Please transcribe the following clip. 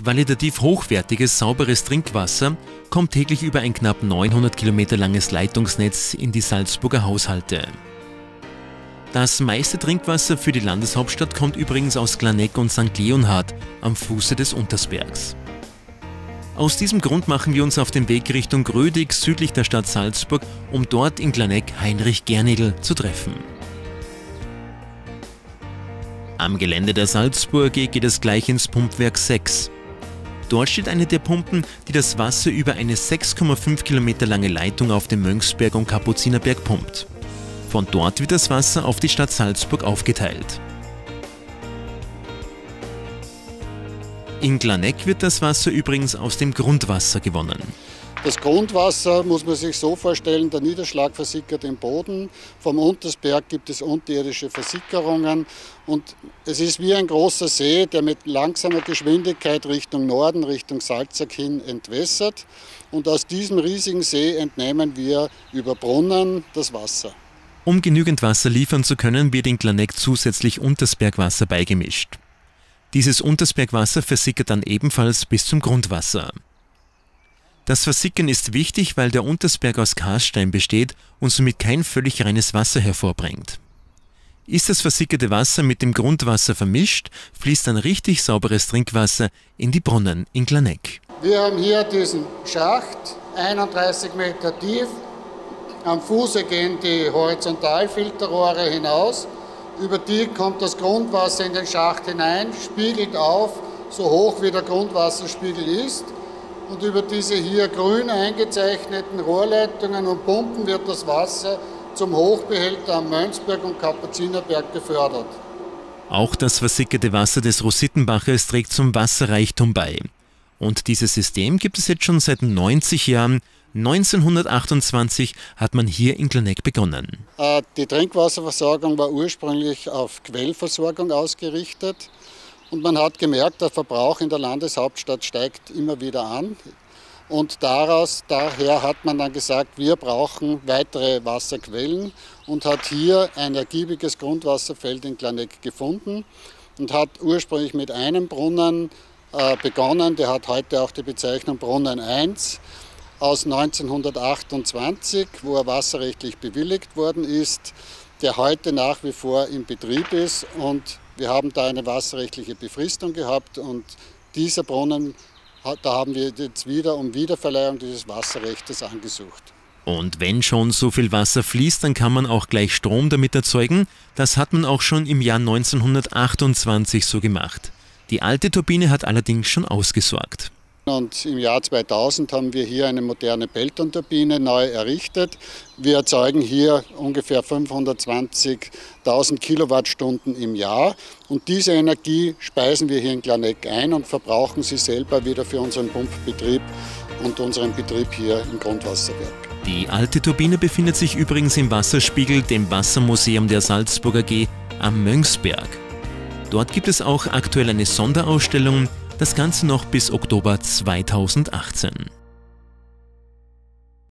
qualitativ hochwertiges, sauberes Trinkwasser kommt täglich über ein knapp 900 Kilometer langes Leitungsnetz in die Salzburger Haushalte. Das meiste Trinkwasser für die Landeshauptstadt kommt übrigens aus Glaneck und St. Leonhard am Fuße des Untersbergs. Aus diesem Grund machen wir uns auf den Weg Richtung Grödig südlich der Stadt Salzburg, um dort in Glaneck Heinrich Gernigl zu treffen. Am Gelände der Salzburger geht es gleich ins Pumpwerk 6. Dort steht eine der Pumpen, die das Wasser über eine 6,5 Kilometer lange Leitung auf den Mönchsberg und Kapuzinerberg pumpt. Von dort wird das Wasser auf die Stadt Salzburg aufgeteilt. In Glaneck wird das Wasser übrigens aus dem Grundwasser gewonnen. Das Grundwasser muss man sich so vorstellen, der Niederschlag versickert im Boden. Vom Untersberg gibt es unterirdische Versickerungen und es ist wie ein großer See, der mit langsamer Geschwindigkeit Richtung Norden, Richtung Salzach hin entwässert. Und aus diesem riesigen See entnehmen wir über Brunnen das Wasser. Um genügend Wasser liefern zu können, wird in Glaneck zusätzlich Untersbergwasser beigemischt. Dieses Untersbergwasser versickert dann ebenfalls bis zum Grundwasser. Das Versickern ist wichtig, weil der Untersberg aus Karststein besteht und somit kein völlig reines Wasser hervorbringt. Ist das versickerte Wasser mit dem Grundwasser vermischt, fließt dann richtig sauberes Trinkwasser in die Brunnen in Glaneck. Wir haben hier diesen Schacht, 31 Meter tief. Am Fuße gehen die Horizontalfilterrohre hinaus. Über die kommt das Grundwasser in den Schacht hinein, spiegelt auf, so hoch wie der Grundwasserspiegel ist. Und über diese hier grün eingezeichneten Rohrleitungen und Pumpen wird das Wasser zum Hochbehälter am Mönchsberg und Kapuzinerberg befördert. Auch das versickerte Wasser des Rosittenbachers trägt zum Wasserreichtum bei. Und dieses System gibt es jetzt schon seit 90 Jahren. 1928 hat man hier in Glaneck begonnen. Die Trinkwasserversorgung war ursprünglich auf Quellversorgung ausgerichtet. Und man hat gemerkt, der Verbrauch in der Landeshauptstadt steigt immer wieder an. Und daher hat man dann gesagt, wir brauchen weitere Wasserquellen und hat hier ein ergiebiges Grundwasserfeld in Glaneck gefunden und hat ursprünglich mit einem Brunnen begonnen. Der hat heute auch die Bezeichnung Brunnen 1 aus 1928, wo er wasserrechtlich bewilligt worden ist, der heute nach wie vor in Betrieb ist. Und wir haben da eine wasserrechtliche Befristung gehabt und dieser Brunnen, da haben wir jetzt wieder um Wiederverleihung dieses Wasserrechts angesucht. Und wenn schon so viel Wasser fließt, dann kann man auch gleich Strom damit erzeugen. Das hat man auch schon im Jahr 1928 so gemacht. Die alte Turbine hat allerdings schon ausgesorgt. Und im Jahr 2000 haben wir hier eine moderne Pelton-Turbine neu errichtet. Wir erzeugen hier ungefähr 520.000 Kilowattstunden im Jahr. Und diese Energie speisen wir hier in Glaneck ein und verbrauchen sie selber wieder für unseren Pumpbetrieb und unseren Betrieb hier im Grundwasserwerk. Die alte Turbine befindet sich übrigens im Wasserspiegel, dem Wassermuseum der Salzburger AG am Mönchsberg. Dort gibt es auch aktuell eine Sonderausstellung, das Ganze noch bis Oktober 2018.